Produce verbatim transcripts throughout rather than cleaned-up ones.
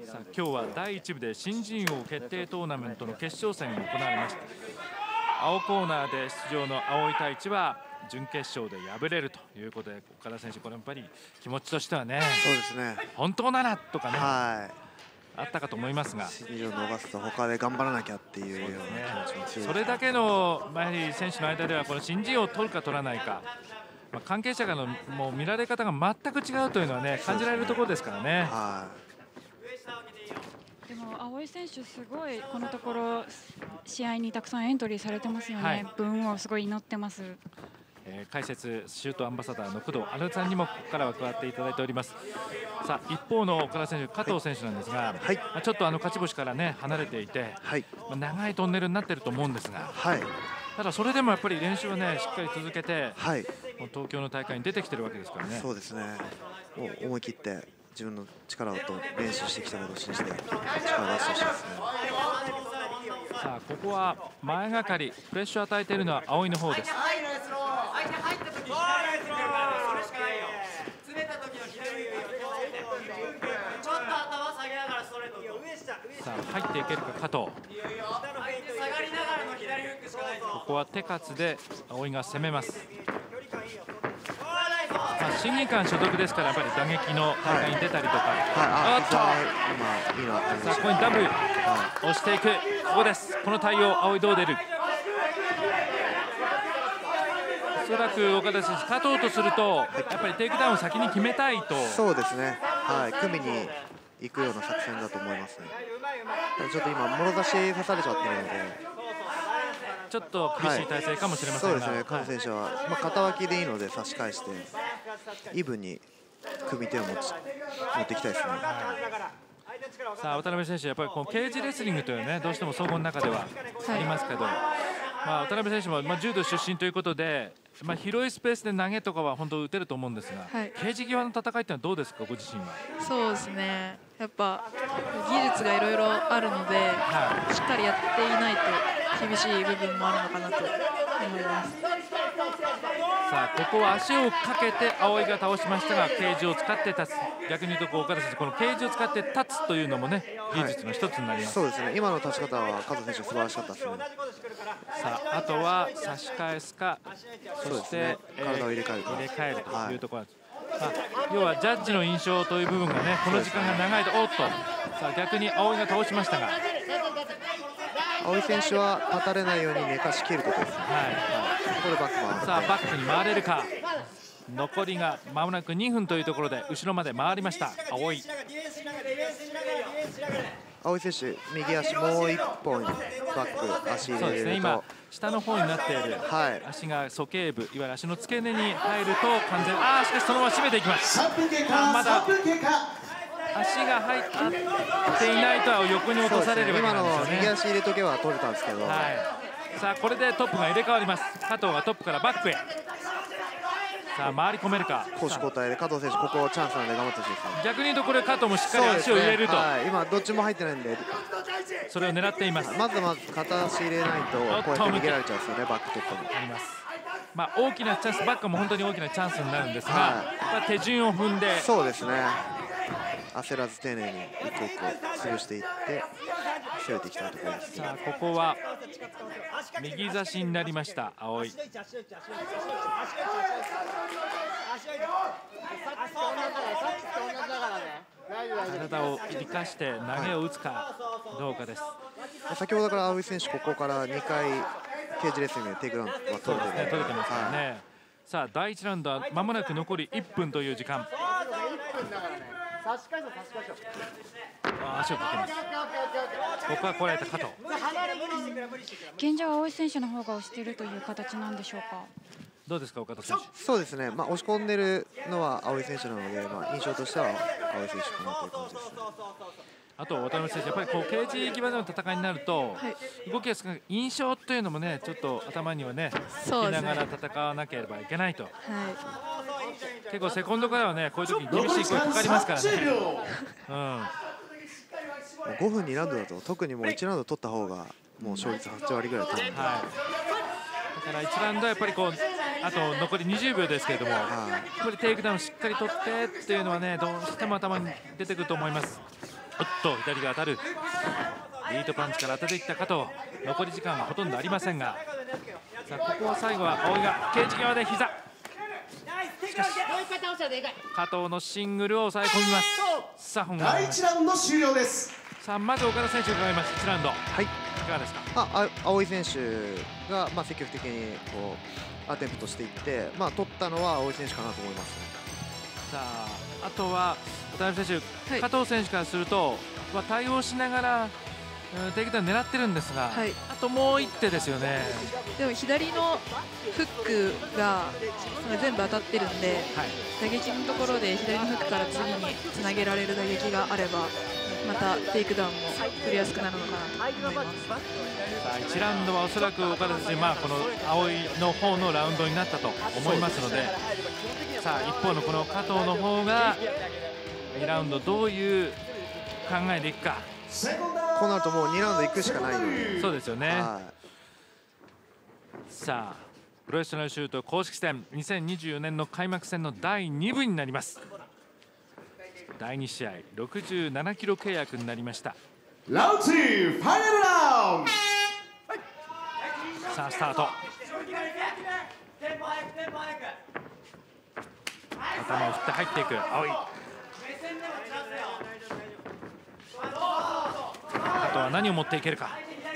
さあ今日はだいいち部で新人王決定トーナメントの決勝戦が行われました。青コーナーで出場の青井太一は準決勝で敗れるということで、岡田選手、これやっぱり気持ちとしてはね、 そうですね、 本当ならとかね、 はい、 あったかと思いますが、 新人を逃すと他で頑張らなきゃっていうような気持ちも強いです、ね、 それだけの、まあ、やはり選手の間ではこの新人王を取るか取らないか、まあ、関係者からのもう見られ方が全く違うというのはね、感じられるところですからね。はい、 でも青井選手、すごいこのところ試合にたくさんエントリーされてますよね、はい、分をすごい祈ってます。 えー、解説、シュートアンバサダーの工藤新さんにもここからは加わっていただいております。さあ一方の岡田選手、加藤選手なんですが、はい、まあ、ちょっとあの勝ち星からね離れていて、はい、まあ長いトンネルになっていると思うんですが、はい、ただそれでもやっぱり練習はねしっかり続けて、はい、もう東京の大会に出てきてるわけですからね。 そうですね、もう思い切って自分の力をと練習してきたことを信じて力を出してほしいですね。 さあここは前がかりプレッシャーを与えているのは青井の方です。さあ入っていけるか加藤。ここは手数で青井が攻めます。まあ、審議官所属ですからやっぱり打撃の大会に出たりとか、はいはい、おっとさあここにダブル、はい、押していく、ここです。この対応青井どう出る。おそらく岡田選手勝とうとすると、はい、やっぱりテイクダウンを先に決めたいと。 そうですね、はい、組みに行くような作戦だと思いますね。ちょっと今もろ差し刺されちゃってるのでちょっと厳しい体勢かもしれませんが、はい、 そうですね、加藤選手は、まあ、肩脇でいいので差し返してイブに組み手を持ち持っていきたいですね。はい、 さあ渡辺選手、やっぱりこのケージレスリングというねどうしても総合の中ではありますけど、はい、まあ、渡辺選手もまあ柔道出身ということで、まあ、広いスペースで投げとかは本当打てると思うんですが、はい、ケージ際の戦いってのはどうですか、ご自身は。 そうですね、やっぱ技術がいろいろあるので、はい、しっかりやっていないと厳しい部分もあるのかなと思います。 さあここは足をかけて青井が倒しましたが、ケージを使って立つ。逆に言うとこう岡田選手、このケージを使って立つというのもね技術の一つになります。 はい、そうですね、今の立ち方は加藤選手素晴らしかったですね。 さああとは差し返すか、そして、ね、 えー、体を入れ替える入れ替えるというところです。はい、要はジャッジの印象という部分がねこの時間が長いと、おっとさあ逆に青井が倒しましたが、 青井選手は立たれないように寝かし切ることですね。はい、はい、これバック回る。 さあバックに回れるか。残りがまもなくにふんというところで後ろまで回りました青井。 青井選手、右足もう一本バック足入れると、そうですね、今下の方になっている、はい、足が鼠径部、いわゆる足の付け根に入ると完全、ああしかしそのまま締めていきます。まだ足が入っていないとは横に落とされるわけなんですよね。 今の右足入れとけば取れたんですけど、はい、 さあこれでトップが入れ替わります。加藤がトップからバックへ。さあ回り込めるか。 攻守交代で加藤選手、ここチャンスなんで頑張ってほしいですね。 逆に言うとこれ加藤もしっかり足を入れると、ね、はい、 今どっちも入ってないんでそれを狙っています。 まずまず片足入れないとこうやって逃げられちゃうんですよね、バックトップに。 あります。まあ大きなチャンス、バックも本当に大きなチャンスになるんですが、はい、手順を踏んで、 そうですね、焦らず丁寧に一個一個潰していって攻めていきたいところです。 さあここは右差しになりました青井。体を生かして投げを打つかどうかです。 先ほどから青井選手、ここからにかいケージレスリングでテイクダウンは取れて、ね、 取れてますからね。はい、さあだいいちラウンドはまもなく残りいっぷんという時間。足をかけます。ここはこらえた加藤。 現状は青井選手の方が押しているという形なんでしょうか。 どうですか岡田選手。 そうですね、まあ、押し込んでるのは青井選手なので、まあ、印象としては青井選手かなという感じですね。 あと渡辺選手、やっぱりこうケージ際での戦いになると、はい、動きが少ない印象というのもねちょっと頭にはね聞きながら戦わなければいけないと、はい、結構セコンドからはねこういう時に厳しい声かかりますからね。うん、 ごふんにラウンドだと特にもういちラウンド取った方がもう勝率はちわりぐらい取るんで、はい、 だからいちラウンドはやっぱりこうあと残りにじゅうびょうですけれども、はい、やっぱりテイクダウンしっかり取ってっていうのはねどうしても頭に出てくると思います。 おっと左が当たる。リートパンチから当てていった加藤。残り時間はほとんどありませんが、さあここは最後は葵がケージ際で膝。しかし加藤のシングルを抑え込みます。さあ本だいいちラウンド終了です。 さあまず岡田選手伺います。いちラウンド、 はい、いかがですか。 あ葵選手がまあ積極的にこうアテンプトしていって、まあ、取ったのは葵選手かなと思います、ね。 さああとは渡辺選手、はい、加藤選手からすると、まあ、対応しながらテイクダウン狙ってるんですが、はい、あともう一手ですよね。 でも左のフックが全部当たってるんで、はい、打撃のところで左のフックから次につなげられる打撃があればまたテイクダウンも取りやすくなるのかなと思います。さあいちラウンドはおそらく岡田選手、まあ、この葵の方のラウンドになったと思いますので、さあ一方のこの加藤の方がにラウンドどういう考えでいくか。 こうなるともうにラウンド行くしかないので。 そうですよね。はい、さあプロフェッショナルシュート公式戦にせんにじゅうよねんの開幕戦のだいにぶになります。だいに試合ろくじゅうななキロ契約になりました。 ラウンドツーファイナルラウンド。 さあスタート。頭を振って入っていく葵。あとは何を持っていけるか。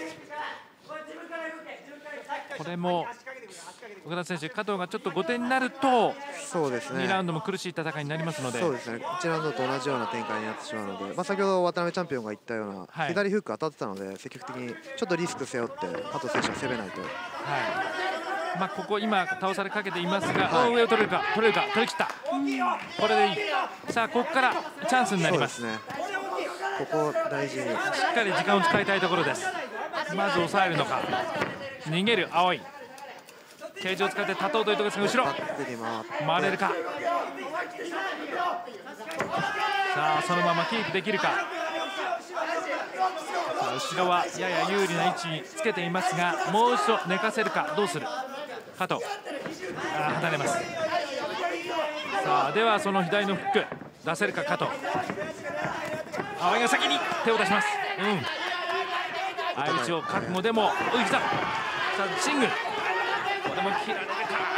これも岡田選手、加藤がちょっとごてんになるとそうですね、 にラウンドも苦しい戦いになりますので、 そうですね、いちラウンドと同じような展開になってしまうので、まあ、先ほど渡辺チャンピオンが言ったような、はい、左フック当たってたので積極的にちょっとリスク背負って加藤選手は攻めないと。はい、 まあここ今倒されかけていますが、はい、上を取れるか取れるか取り切った。これでいい。さあここからチャンスになります。 そうですね、ここ大事にしっかり時間を使いたいところです。まず抑えるのか、逃げる葵。ケージを使って立とうというところですが、後ろ回れるか。さあそのままキープできるか。さあ後ろはやや有利な位置につけていますが、もう一度寝かせるか。どうする加藤。あ離れます。さあではその左のフック出せるか加藤。葵が先に手を出します。うん相打ちを覚悟でも追い膝。さあシングル、これも切られるか。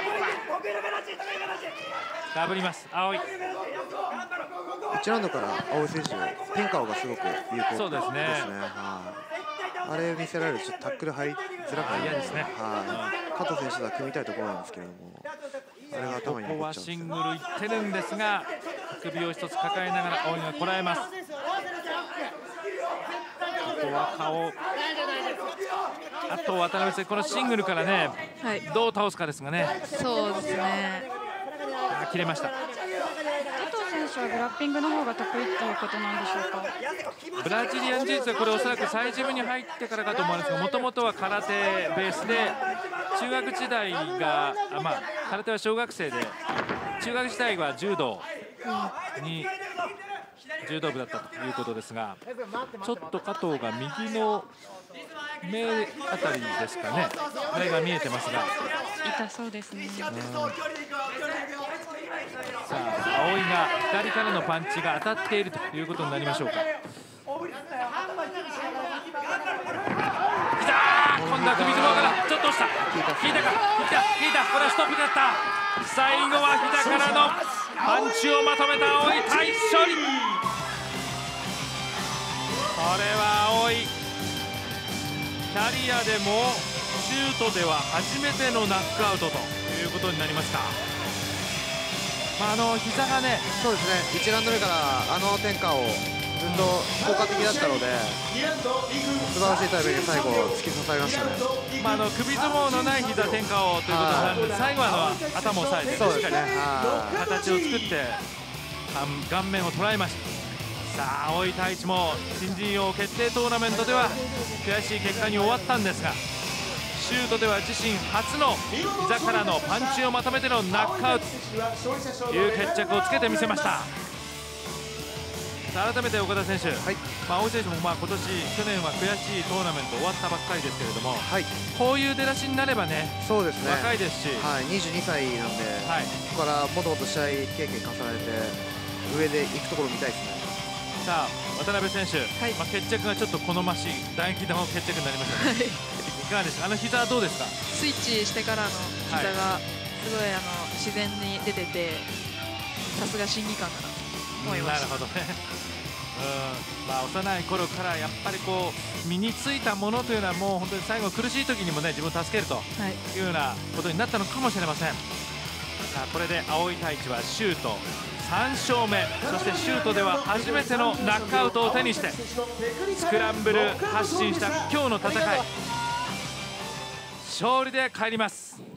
ダブります葵。いちラウンドから葵選手天下がすごく有効ですね。 そうですね、 はい、あれ見せられるとちょっとタックル入りづらくなる。 嫌ですね。 はい、加藤選手とは組みたいところなんですけれども、あれが頭にここはシングルいってるんですが、首を一つ抱えながら葵がこらえます。あとは顔。あと渡辺選手、このシングルからね、はい、どう倒すかですがね。 そうですね。 あ切れました。 加藤選手はグラッピングの方が得意ということなんでしょうか。 ブラジリアン柔術はこれおそらく最ジムに入ってからかと思うんですが、もともとは空手ベースで、中学時代があ、まあ、空手は小学生で、中学時代は柔道に柔道部だったということですが、ちょっと加藤が右の目あたりですかね、目が見えてますが痛そうですね。 さあ葵が左からのパンチが当たっているということになりましょうか。今度は首相撲からちょっと押した。引いたか引いた引いた。これはストップだった。最後は膝からのパンチをまとめた葵対勝利。これは葵キャリアでもシュートでは初めてのナックアウトということになりました。まあ、あの膝がね、 そうですね、いちラウンド目からあの天下をずっと効果的だったので、素晴らしいタイミングで最後突き刺さりましたね。 まあ、あの首相撲のない膝天下をということなんで、最後はあの頭を押さえてしっかり形を作って顔面を捉えました。さあ葵太一も新人王決定トーナメントでは悔しい結果に終わったんですが、シュートでは自身初の膝からのパンチをまとめてのナックアウトという決着をつけてみせました。さあ改めて岡田選手、はい、まあ、葵選手もまあ今年去年は悔しいトーナメント終わったばっかりですけれども、はい、こういう出だしになればね、 そうですね、 若いですし、 はい、にじゅうにさいなんで、はい、ここからもともと試合経験重ねて上で行くところ見たいですね。 ささあ渡辺選手、はい、まあ決着がちょっと好ましい打撃の決着になりましたね。はい、いかがでしたか。あの膝はどうですか。 スイッチしてからの膝がすごい、はい、あの自然に出てて、さすが審議官だなと思いました。 なるほどね。うん、まあ幼い頃からやっぱりこう身についたものというのはもう本当に最後苦しい時にもね自分を助けるというようなことになったのかもしれません。さあこれで青井太一はシュートさん勝目、そしてシュートでは初めてのナックアウトを手にしてスクランブル発進した今日の戦い勝利で帰ります。